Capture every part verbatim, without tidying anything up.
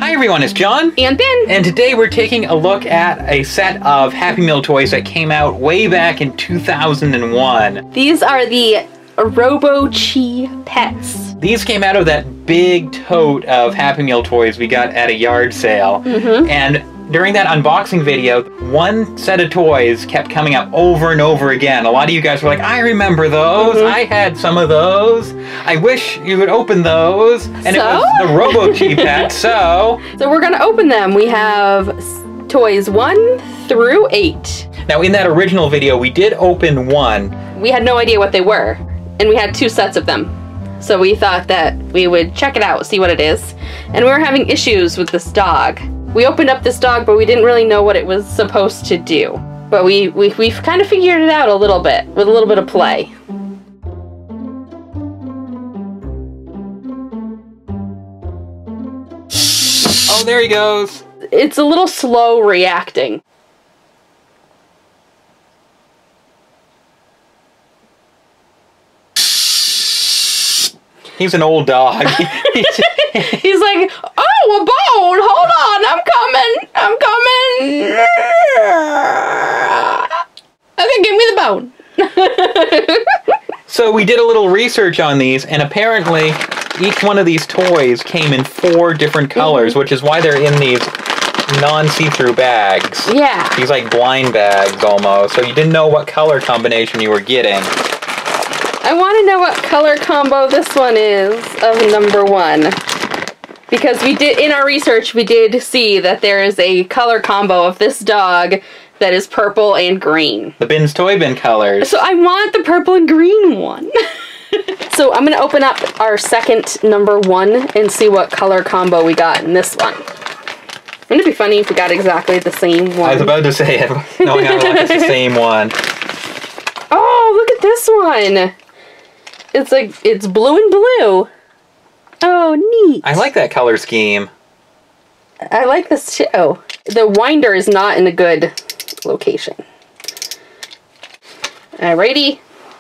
Hi everyone, it's John. And Ben. And today we're taking a look at a set of Happy Meal toys that came out way back in two thousand one. These are the Robo-Chi Pets. These came out of that big tote of Happy Meal toys we got at a yard sale. Mm-hmm. And during that unboxing video, one set of toys kept coming up over and over again. A lot of you guys were like, I remember those. Mm-hmm. I had some of those. I wish you would open those. And so? It was the Robo-Chi Pet, so... So we're gonna open them. We have toys one through eight. Now in that original video, we did open one. We had no idea what they were. And we had two sets of them. So we thought that we would check it out, see what it is. And we were having issues with this dog. We opened up this dog, but we didn't really know what it was supposed to do. But we, we, we've kind of figured it out a little bit, with a little bit of play. Oh, there he goes. It's a little slow reacting. He's an old dog. He's like, oh, a bone! Hold on, I'm coming! I'm coming! Okay, give me the bone. So we did a little research on these, and apparently each one of these toys came in four different colors, mm-hmm. which is why they're in these non-see-through bags. Yeah. These like blind bags almost, so you didn't know what color combination you were getting. I want to know what color combo this one is of number one. Because we did, in our research, we did see that there is a color combo of this dog that is purple and green. The Bin's Toy Bin colors. So I want the purple and green one. So I'm going to open up our second number one and see what color combo we got in this one. Wouldn't it be funny if we got exactly the same one? I was about to say it, knowing how it's the same one. Oh, look at this one. It's like, it's blue and blue. Oh, neat. I like that color scheme. I like this too. The winder is not in a good location. Alrighty.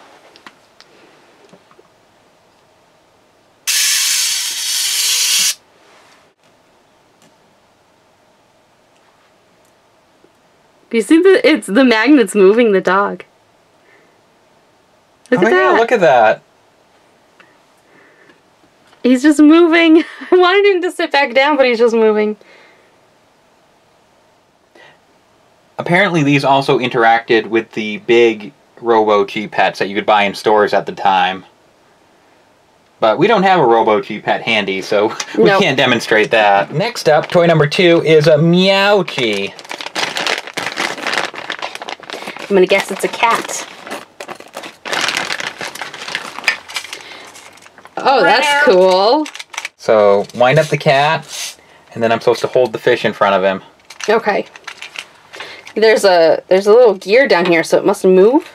Do you see the, it's the magnets moving the dog? Look oh at that. Yeah, look at that. He's just moving. I wanted him to sit back down, but he's just moving. Apparently these also interacted with the big Robo-Chi Pets that you could buy in stores at the time. But we don't have a Robo-Chi Pet handy, so we nope. can't demonstrate that. Next up, toy number two is a Meow-Chi. I'm gonna guess it's a cat. Oh, that's cool. So, wind up the cat, and then I'm supposed to hold the fish in front of him. Okay. There's a there's a little gear down here, so it must move.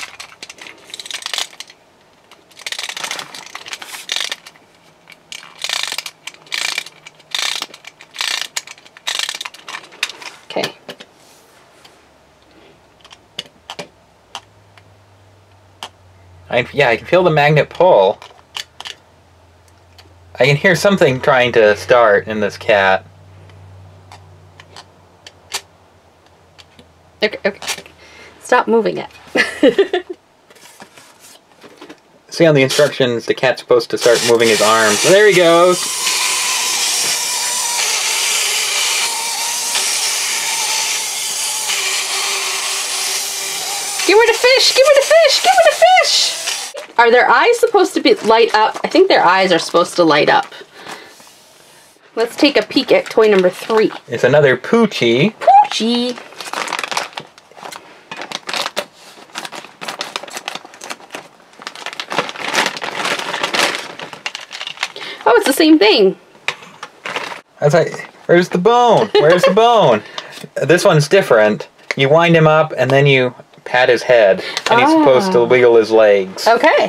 Okay. I, yeah, I can feel the magnet pull. I can hear something trying to start in this cat. Okay, okay. Stop moving it. See on the instructions, the cat's supposed to start moving his arms. So there he goes. Give me the fish! Give me the fish! Give me the fish! Are their eyes supposed to be light up? I think their eyes are supposed to light up. Let's take a peek at toy number three. It's another Poochie. Poochie! Oh, it's the same thing. I was like, where's the bone? Where's the bone? This one's different. You wind him up and then you pat his head, and he's ah. supposed to wiggle his legs. Okay.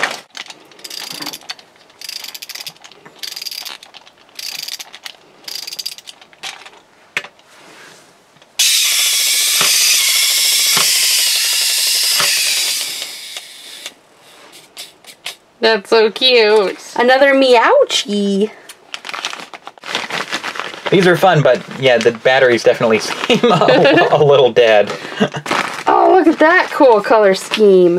That's so cute. Another Meow-Chi. These are fun, but yeah, the batteries definitely seem a, a little dead. Oh, look at that cool color scheme.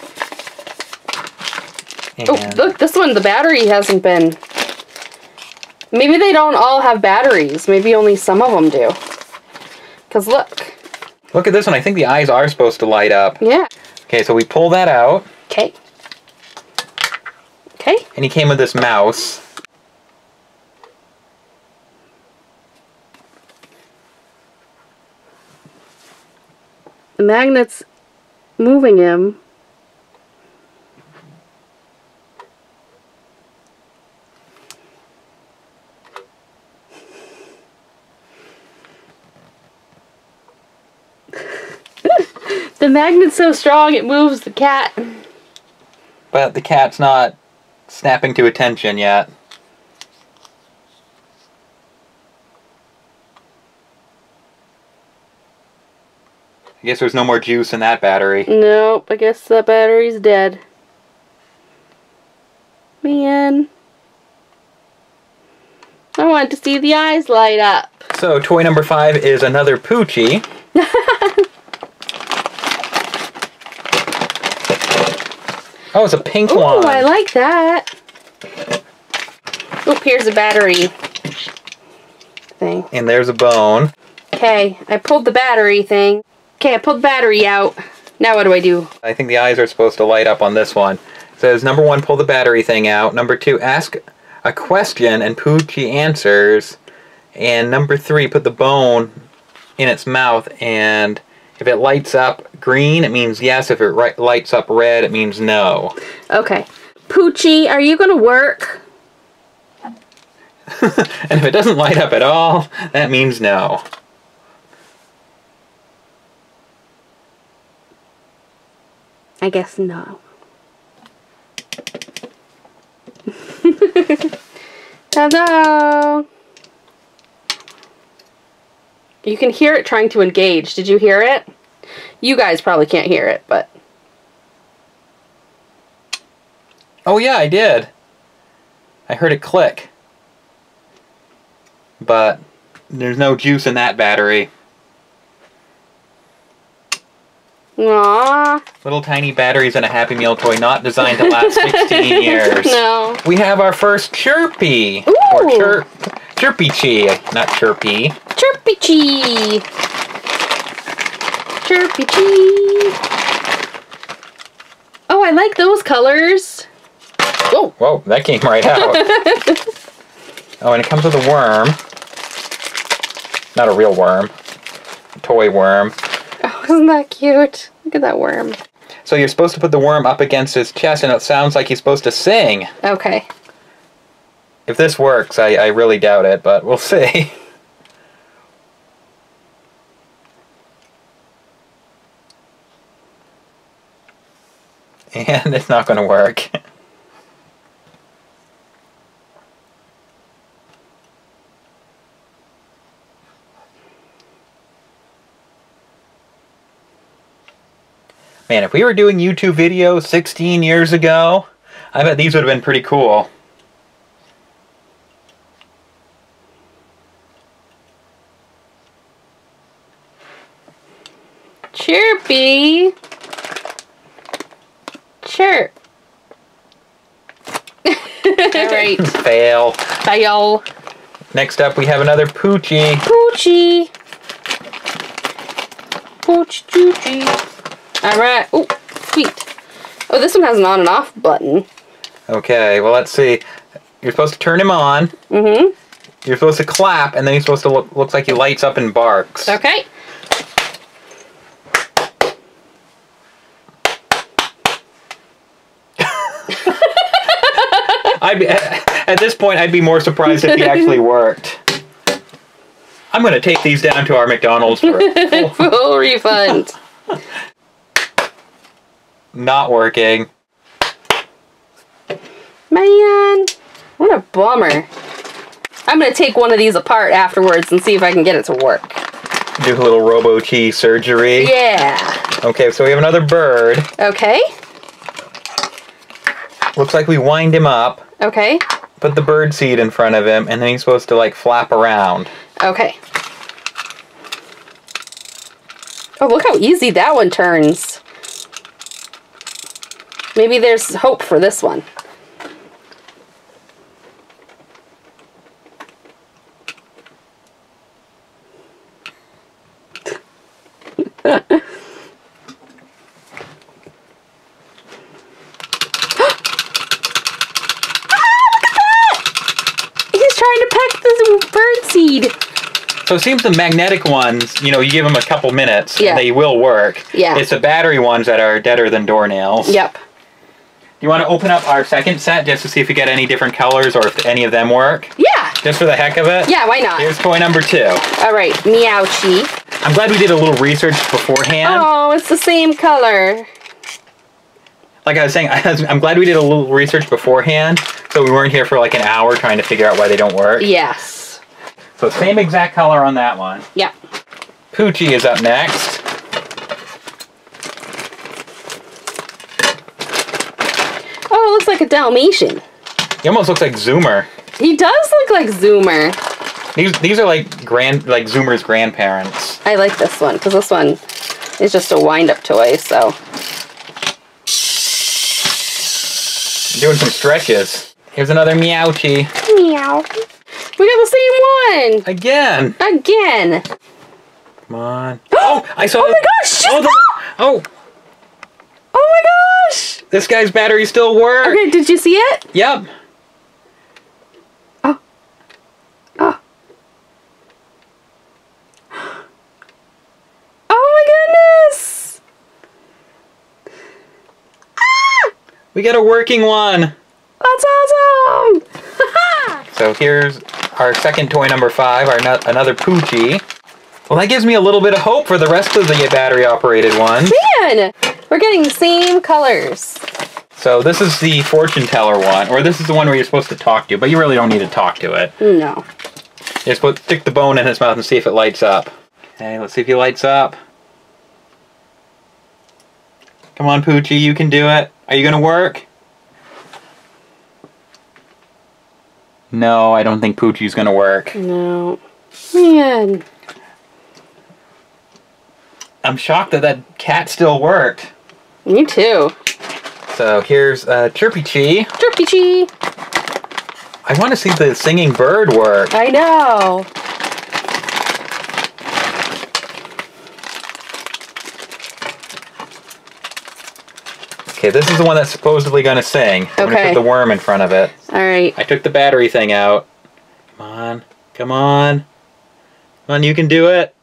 And oh, look, this one, the battery hasn't been... Maybe they don't all have batteries. Maybe only some of them do. Because look. Look at this one. I think the eyes are supposed to light up. Yeah. Okay, so we pull that out. Okay. Okay. And he came with this mouse. The magnet's moving him. The magnet's so strong it moves the cat. But the cat's not snapping to attention yet. I guess there's no more juice in that battery. Nope, I guess that battery's dead. Man. I want to see the eyes light up. So, toy number five is another Poochie. Oh, it's a pink Ooh, one. I like that. Oop, here's a battery thing. And there's a bone. Okay, I pulled the battery thing. Okay, I pulled the battery out. Now what do I do? I think the eyes are supposed to light up on this one. It says, number one, pull the battery thing out. Number two, ask a question and Poochie answers. And number three, put the bone in its mouth, and if it lights up green, it means yes. If it ri lights up red, it means no. Okay. Poochie, are you gonna work? And if it doesn't light up at all, that means no. I guess no. Hello. You can hear it trying to engage. Did you hear it? You guys probably can't hear it, but... Oh yeah, I did. I heard it click. But there's no juice in that battery. Aww. Little tiny batteries in a Happy Meal toy, not designed to last sixteen years. No. We have our first Chirpy. Ooh. Or chir Chirpy-Chi, not Chirpy. Chirpy-Chi. Chirpy-Chi. Oh, I like those colors. Oh, whoa, that came right out. Oh, and it comes with a worm. Not a real worm. A toy worm. Oh, isn't that cute? Look at that worm. So you're supposed to put the worm up against his chest, and it sounds like he's supposed to sing. Okay. If this works, I, I really doubt it, but we'll see. And it's not going to work. Man, if we were doing YouTube videos sixteen years ago, I bet these would have been pretty cool. Chirpy. Chirp. Alright. Fail. Fail. Next up, we have another Poochie. Poochie. Poochie choochie. Alright. Oh, sweet. Oh, this one has an on and off button. Okay, well, let's see. You're supposed to turn him on. Mm-hmm. You're supposed to clap, and then he's supposed to look looks like he lights up and barks. Okay. I'd be, at this point, I'd be more surprised if he actually worked. I'm going to take these down to our McDonald's for full, full refund. Not working. Man, what a bummer. I'm going to take one of these apart afterwards and see if I can get it to work. Do a little Robo-Chi surgery. Yeah. Okay, so we have another bird. Okay. Looks like we wind him up. Okay. put the bird seed in front of him, and then he's supposed to like flap around. Okay. Oh, look how easy that one turns. Maybe there's hope for this one. So it seems the magnetic ones, you know, you give them a couple minutes, yeah. and they will work. Yeah. It's the battery ones that are deader than doornails. Yep. You want to open up our second set just to see if we get any different colors or if any of them work? Yeah. Just for the heck of it? Yeah, why not? Here's toy number two. All right, Meowchi. I'm glad we did a little research beforehand. Oh, it's the same color. Like I was saying, I'm glad we did a little research beforehand, so we weren't here for like an hour trying to figure out why they don't work. Yes. So same exact color on that one. Yep. Poochie is up next. Oh, it looks like a Dalmatian. He almost looks like Zoomer. He does look like Zoomer. These these are like grand like Zoomer's grandparents. I like this one because this one is just a wind-up toy. So doing some stretches. Here's another Meowchi. Meow. We got the same one! Again! Again! Come on. Oh! I saw Oh the, my gosh! Oh, the, oh! Oh my gosh! This guy's battery still works! Okay, did you see it? Yep. Oh. Oh. Oh my goodness! Ah! We got a working one! That's awesome! So here's our second toy number five, our no another Poochie. Well, that gives me a little bit of hope for the rest of the battery-operated ones. Man! We're getting the same colors. So this is the fortune teller one, or this is the one where you're supposed to talk to, but you really don't need to talk to it. No. You're supposed to stick the bone in his mouth and see if it lights up. Okay, let's see if he lights up. Come on, Poochie, you can do it. Are you gonna work? No, I don't think Poochie's gonna work. No. Man. I'm shocked that that cat still worked. Me too. So here's uh, Chirpy Chi. Chirpy Chi. I want to see the singing bird work. I know. Okay, this is the one that's supposedly going to sing. I'm going to Okay. put the worm in front of it. All right. I took the battery thing out. Come on. Come on. Come on, you can do it.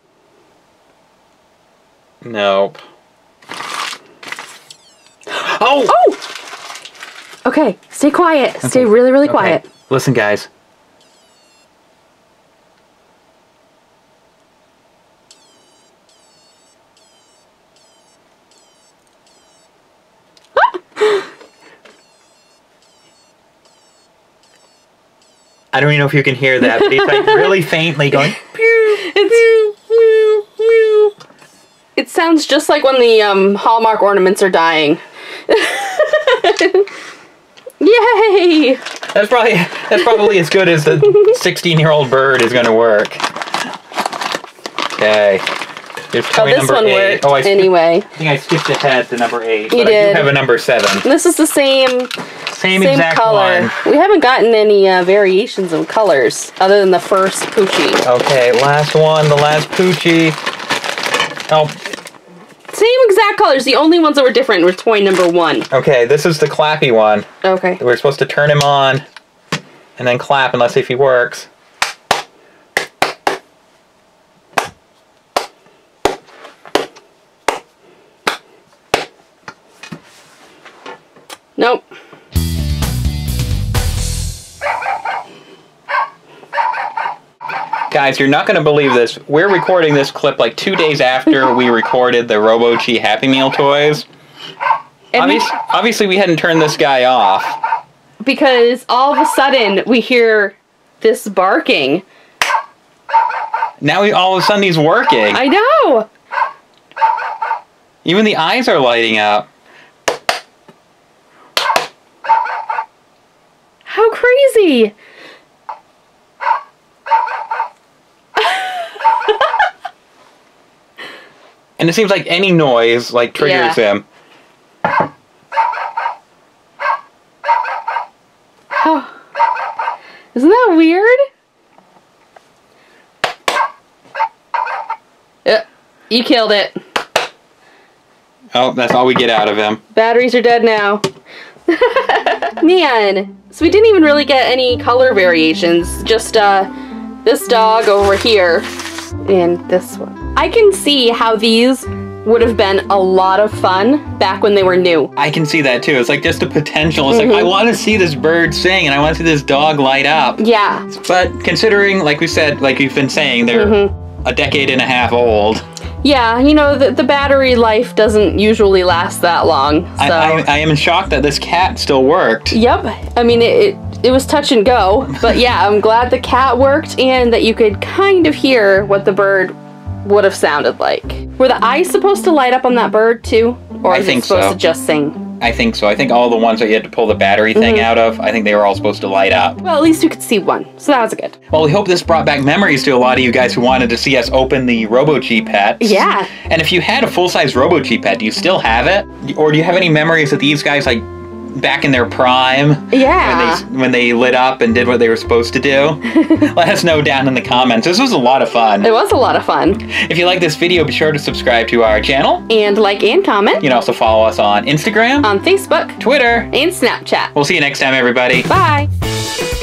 Nope. Oh! Oh! Okay, stay quiet. Stay really, really Okay. quiet. Listen, guys. I don't even know if you can hear that, but it's like really faintly going. It's, it sounds just like when the um, Hallmark ornaments are dying. Yay! That's probably that's probably as good as the sixteen-year-old bird is going to work. Okay. Here's toy Oh, this number one eight. worked Oh, I skipped- anyway. I think I skipped ahead to number eight. You but I did. do have a number seven. This is the same, Same, same exact color. one. We haven't gotten any uh, variations of colors other than the first Poochie. Okay, last one, the last Poochie. Oh, Same exact colors. The only ones that were different were toy number one. okay, this is the clappy one. Okay. We're supposed to turn him on and then clap and let's see if he works. Nope. Guys, you're not going to believe this. We're recording this clip like two days after we recorded the RoboChi Happy Meal toys. And we- Obvious, obviously, we hadn't turned this guy off. because all of a sudden we hear this barking. Now we, all of a sudden he's working. I know. Even the eyes are lighting up. How How crazy! And it seems like any noise, like, triggers Yeah. him. Oh. Isn't that weird? Uh, you killed it. Oh, that's all we get out of him. Batteries are dead now. Man. So we didn't even really get any color variations. Just uh, this dog over here and this one. I can see how these would have been a lot of fun back when they were new. I can see that too. It's like just the potential. It's mm-hmm. like, I want to see this bird sing and I want to see this dog light up. Yeah. But considering, like we said, like we've been saying, they're mm-hmm. a decade and a half old. Yeah, you know, the, the battery life doesn't usually last that long. So. I, I, I am shocked that this cat still worked. Yep. I mean, it, it, it was touch and go. But yeah, I'm glad the cat worked and that you could kind of hear what the bird would have sounded like. Were the eyes supposed to light up on that bird too? Or is I think it supposed so. to just sing? I think so. I think all the ones that you had to pull the battery thing mm-hmm. out of, I think they were all supposed to light up. Well, at least you could see one, so that was good. Well, we hope this brought back memories to a lot of you guys who wanted to see us open the Robo-G pets. Yeah. And if you had a full-size Robo-G pet, do you still have it? Or do you have any memories of these guys, like, back in their prime? Yeah. When they, when they lit up and did what they were supposed to do? Let us know down in the comments. This was a lot of fun. It was a lot of fun. If you like this video, be sure to subscribe to our channel. And like and comment. You can also follow us on Instagram, on Facebook, Twitter, and Snapchat. We'll see you next time, everybody. Bye.